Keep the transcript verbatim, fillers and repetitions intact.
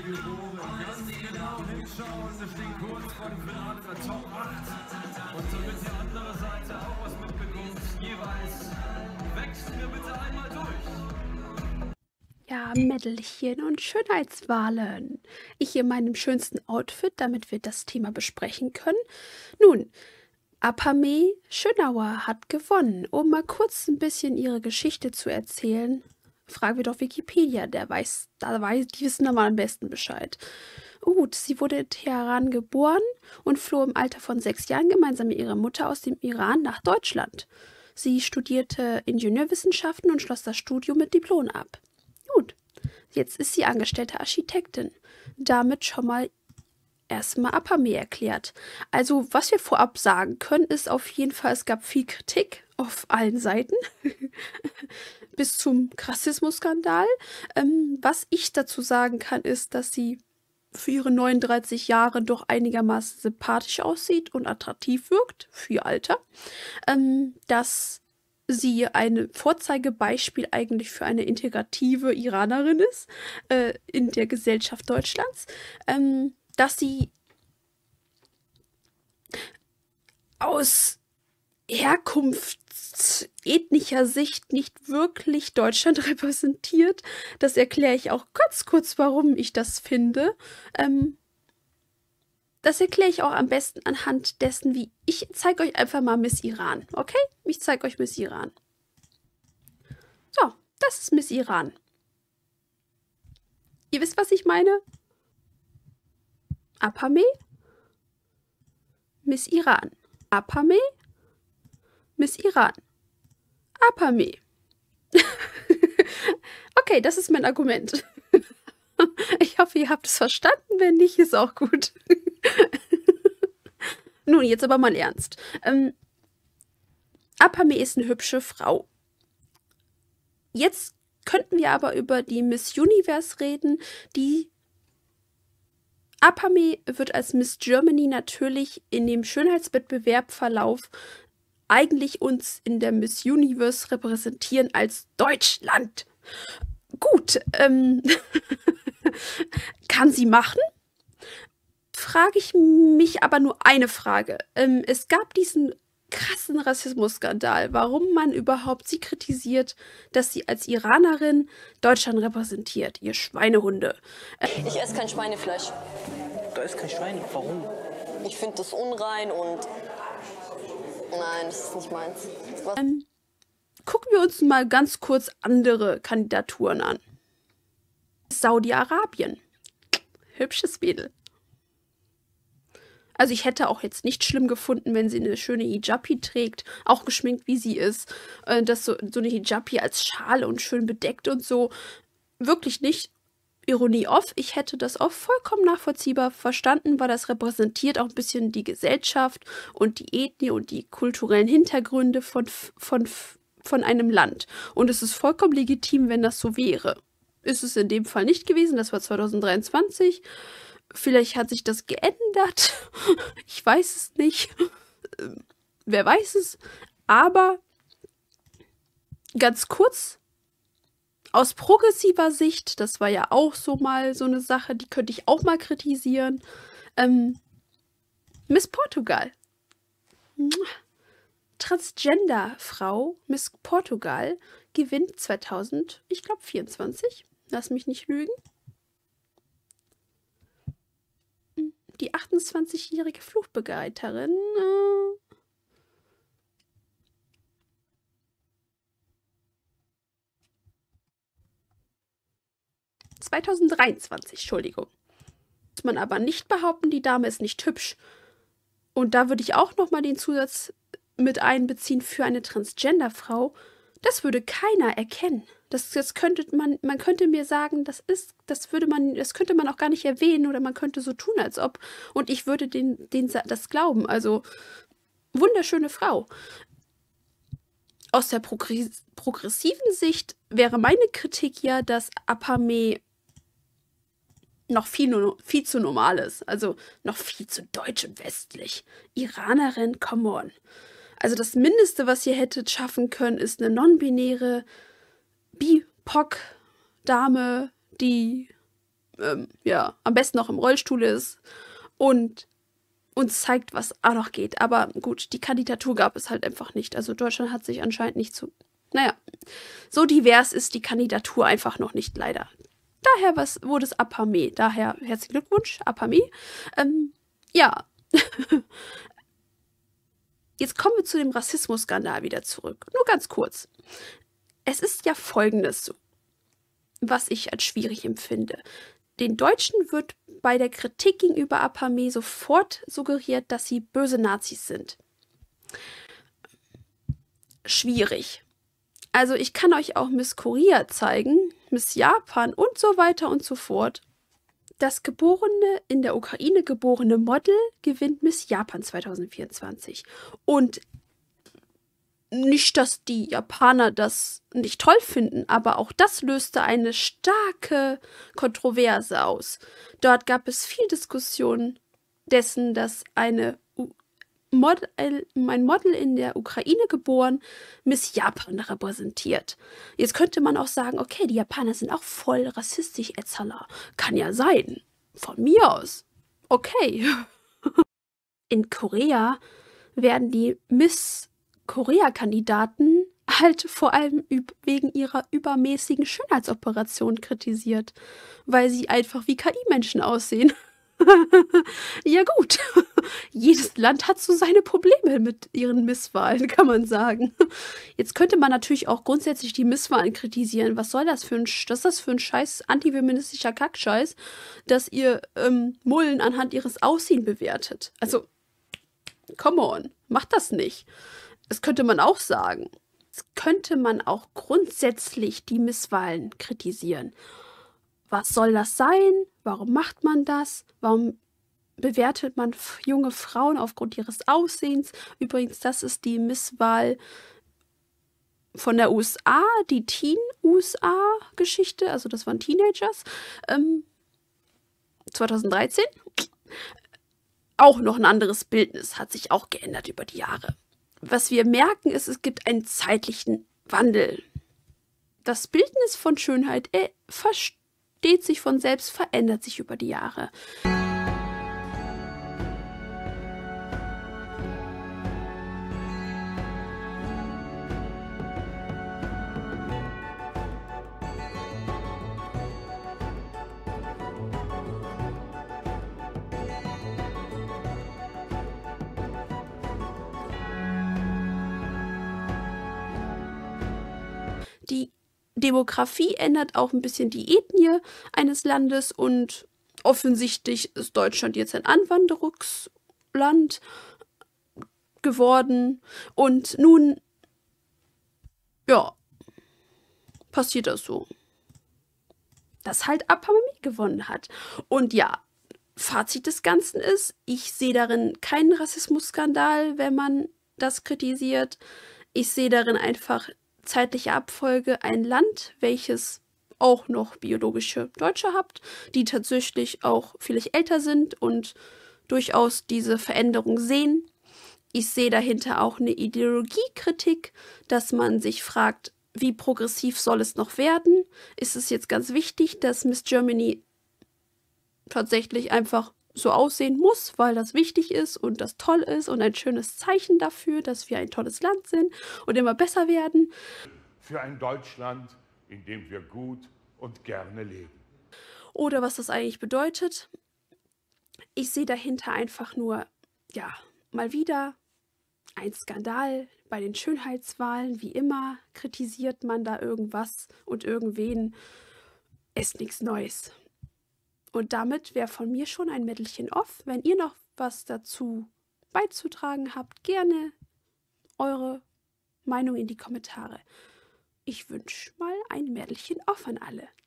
Ganz genau hinschauen, wir stehen kurz vor dem Finale der Top acht. Und damit die andere Seite auch was mitbekommt, jeweils wechseln wir bitte einmal durch. Ja, Mädelchen und Schönheitswahlen. Ich in meinem schönsten Outfit, damit wir das Thema besprechen können. Nun, Apamee Schönauer hat gewonnen. Um mal kurz ein bisschen ihre Geschichte zu erzählen, fragen wir doch Wikipedia, der weiß, da weiß, die wissen da mal am besten Bescheid. Gut, sie wurde in Teheran geboren und floh im Alter von sechs Jahren gemeinsam mit ihrer Mutter aus dem Iran nach Deutschland. Sie studierte Ingenieurwissenschaften und schloss das Studium mit Diplom ab. Gut, jetzt ist sie angestellte Architektin. Damit schon mal erstmal Apamee erklärt. Also, was wir vorab sagen können, ist auf jeden Fall, es gab viel Kritik auf allen Seiten. Bis zum Rassismusskandal. Ähm, was ich dazu sagen kann, ist, dass sie für ihre neununddreißig Jahre doch einigermaßen sympathisch aussieht und attraktiv wirkt für ihr Alter. Ähm, dass sie ein Vorzeigebeispiel eigentlich für eine integrative Iranerin ist äh, in der Gesellschaft Deutschlands. Ähm, dass sie aus herkunftsethnischer Sicht nicht wirklich Deutschland repräsentiert. Das erkläre ich auch ganz kurz, warum ich das finde. Ähm, das erkläre ich auch am besten anhand dessen, wie ich zeige euch einfach mal Miss Iran, okay? Ich zeige euch Miss Iran. So, das ist Miss Iran. Ihr wisst, was ich meine? Apamee, Miss Iran. Apamee, Miss Iran. Apamee. Okay, das ist mein Argument. Ich hoffe, ihr habt es verstanden. Wenn nicht, ist auch gut. Nun, jetzt aber mal ernst. Ähm, Apamee ist eine hübsche Frau. Jetzt könnten wir aber über die Miss Universe reden, die Apamee wird als Miss Germany natürlich in dem Schönheitswettbewerbverlauf eigentlich uns in der Miss Universe repräsentieren als Deutschland. Gut, ähm, kann sie machen? Frage ich mich aber nur eine Frage. Ähm, es gab diesen krassen Rassismusskandal, warum man überhaupt sie kritisiert, dass sie als Iranerin Deutschland repräsentiert, ihr Schweinehunde. Ich esse kein Schweinefleisch. Da ist kein Schwein. Warum? Ich finde das unrein und nein, das ist nicht meins. Ähm, gucken wir uns mal ganz kurz andere Kandidaturen an. Saudi-Arabien. Hübsches Mädel. Also ich hätte auch jetzt nicht schlimm gefunden, wenn sie eine schöne Hijabi trägt, auch geschminkt wie sie ist, äh, dass so, so eine Hijabi als Schale und schön bedeckt und so. Wirklich nicht. Ironie off, ich hätte das auch vollkommen nachvollziehbar verstanden, weil das repräsentiert auch ein bisschen die Gesellschaft und die Ethnie und die kulturellen Hintergründe von, von, von einem Land. Und es ist vollkommen legitim, wenn das so wäre. Ist es in dem Fall nicht gewesen, das war zwanzig dreiundzwanzig. Vielleicht hat sich das geändert. Ich weiß es nicht. Wer weiß es. Aber ganz kurz, aus progressiver Sicht, das war ja auch so mal so eine Sache, die könnte ich auch mal kritisieren. Ähm, Miss Portugal. Transgender-Frau Miss Portugal gewinnt zweitausend, ich glaube vierundzwanzig. Lass mich nicht lügen. Die achtundzwanzigjährige Flugbegleiterin. Äh, zweitausenddreiundzwanzig, Entschuldigung. Muss man aber nicht behaupten, die Dame ist nicht hübsch. Und da würde ich auch nochmal den Zusatz mit einbeziehen für eine Transgender-Frau. Das würde keiner erkennen. Das, das könnte man, man könnte mir sagen, das ist, das würde man, das könnte man auch gar nicht erwähnen oder man könnte so tun, als ob. Und ich würde den, den das glauben. Also, wunderschöne Frau. Aus der progress progressiven Sicht wäre meine Kritik ja, dass Apamee noch viel, viel zu normal ist. Also noch viel zu deutsch und westlich. Iranerin, come on. Also das Mindeste, was ihr hättet schaffen können, ist eine non-binäre B I P O C-Dame, die ähm, ja, am besten noch im Rollstuhl ist und uns zeigt, was auch noch geht. Aber gut, die Kandidatur gab es halt einfach nicht. Also Deutschland hat sich anscheinend nicht so, naja, so divers ist die Kandidatur einfach noch nicht, leider. Daher was, wurde es Apamee. Daher herzlichen Glückwunsch, Apamee. Ähm, ja. Jetzt kommen wir zu dem Rassismusskandal wieder zurück. Nur ganz kurz. Es ist ja Folgendes so, was ich als schwierig empfinde. Den Deutschen wird bei der Kritik gegenüber Apamee sofort suggeriert, dass sie böse Nazis sind. Schwierig. Also ich kann euch auch Miss Korea zeigen, Miss Japan und so weiter und so fort. Das geborene, in der Ukraine geborene Model gewinnt Miss Japan zwanzig vierundzwanzig. Und nicht, dass die Japaner das nicht toll finden, aber auch das löste eine starke Kontroverse aus. Dort gab es viel Diskussion dessen, dass eine U Model, ein Model in der Ukraine geboren Miss Japan repräsentiert. Jetzt könnte man auch sagen, okay, die Japaner sind auch voll rassistisch, et cetera. Kann ja sein. Von mir aus. Okay. In Korea werden die Miss Korea-Kandidaten halt vor allem wegen ihrer übermäßigen Schönheitsoperation kritisiert, weil sie einfach wie K I-Menschen aussehen. Ja gut, jedes Land hat so seine Probleme mit ihren Misswahlen, kann man sagen. Jetzt könnte man natürlich auch grundsätzlich die Misswahlen kritisieren. Was soll das für ein, was ist das für ein scheiß antifeministischer Kackscheiß, dass ihr ähm, Mullen anhand ihres Aussehens bewertet? Also, come on, macht das nicht. Das könnte man auch sagen. Das könnte man auch grundsätzlich die Misswahlen kritisieren. Was soll das sein? Warum macht man das? Warum bewertet man junge Frauen aufgrund ihres Aussehens? Übrigens, das ist die Misswahl von der U S A, die Teen-U S A-Geschichte, also das waren Teenagers, ähm, zwanzig dreizehn. Auch noch ein anderes Bildnis, hat sich auch geändert über die Jahre. Was wir merken, ist, es gibt einen zeitlichen Wandel. Das Bildnis von Schönheit äh, versteht sich von selbst, verändert sich über die Jahre. Die Demografie ändert auch ein bisschen die Ethnie eines Landes und offensichtlich ist Deutschland jetzt ein Anwanderungsland geworden und nun, ja, passiert das so, dass halt Apamee gewonnen hat. Und ja, Fazit des Ganzen ist, ich sehe darin keinen Rassismusskandal, wenn man das kritisiert. Ich sehe darin einfach zeitliche Abfolge ein Land, welches auch noch biologische Deutsche habt, die tatsächlich auch vielleicht älter sind und durchaus diese Veränderung sehen. Ich sehe dahinter auch eine Ideologiekritik, dass man sich fragt, wie progressiv soll es noch werden? Ist es jetzt ganz wichtig, dass Miss Germany tatsächlich einfach so aussehen muss, weil das wichtig ist und das toll ist und ein schönes Zeichen dafür, dass wir ein tolles Land sind und immer besser werden. Für ein Deutschland, in dem wir gut und gerne leben. Oder was das eigentlich bedeutet. Ich sehe dahinter einfach nur, ja, mal wieder ein Skandal bei den Schönheitswahlen. Wie immer kritisiert man da irgendwas und irgendwen. Ist nichts Neues. Und damit wäre von mir schon ein Mittelchen off. Wenn ihr noch was dazu beizutragen habt, gerne eure Meinung in die Kommentare. Ich wünsche mal ein Mädelchen off an alle.